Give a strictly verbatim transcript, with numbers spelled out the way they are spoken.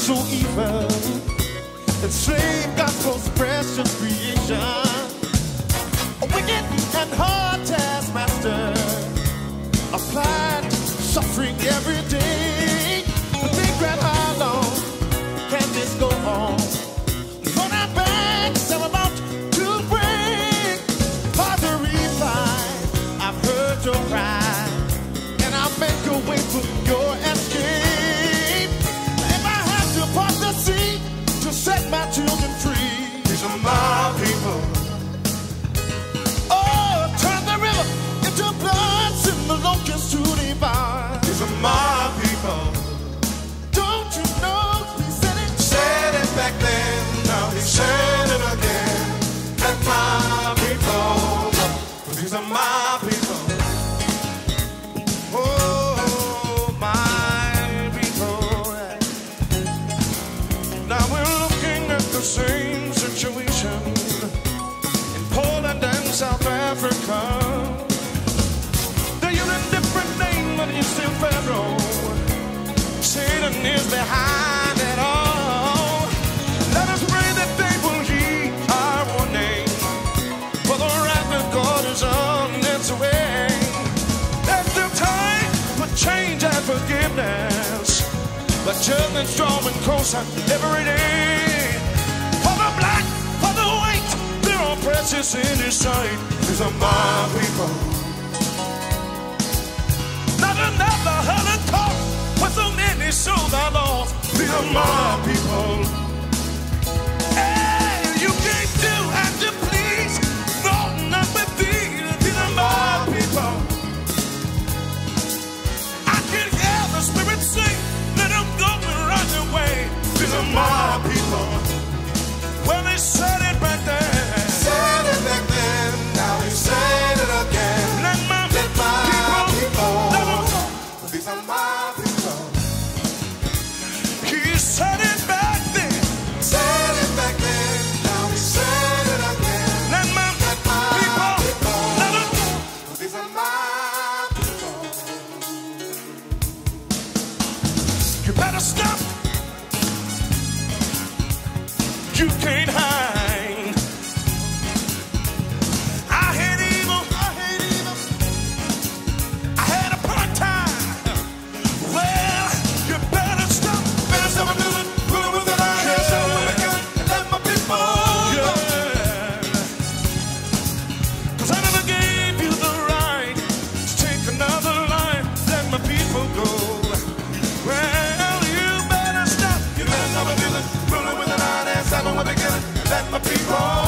so evil, enslaved God's most precious creation. A wicked and hard taskmaster applied suffering every day. But they grab how long can this go on? For our backs are about to break. Father replied, I've heard your cry, and I'll make a way for your escape. If I have to part the sea to set my children free, these are my people. Oh, turn the river into blood, send the locusts to devour. These are my people. Don't you know he said it? Said it back then, now he said it again. And my people, these are my people. Oh, my people. Now we're looking at the same situation in Poland and South Africa. They're using different names, but it's still Pharaoh. Satan is behind it all. Let us pray that they will heed our warning, for the wrath of God is on its way. There's still time for change and forgiveness, but judgment's drawing closer every day. For the black, for the white, they're all precious in His sight. These are my people. Not another Holocaust, with so many souls are lost. These are my people. Hey, you can't do as you please. No, not with these. These are my people. I can hear the Spirit sing, let them go and run away. These are my people. Well, they said it back then. Said it back then. Now they said it again. Let my, let my people, people. Let them go. These are my people. He said it back then. Said it back then. Now he said it again. Let my, let my people, people. Let them go. These are my people. You better stop. You can't hide. I hate evil. I hate evil. I had a part time. Well, you better stop. Better stop and do it. Rule with the line. Yeah. So when I got and let my people go. Yeah. Cause I never gave you the right to take another life. Let my people go. Well, you better stop. You better stop and do it. Rule with the line. And stop and when they get it. Let my people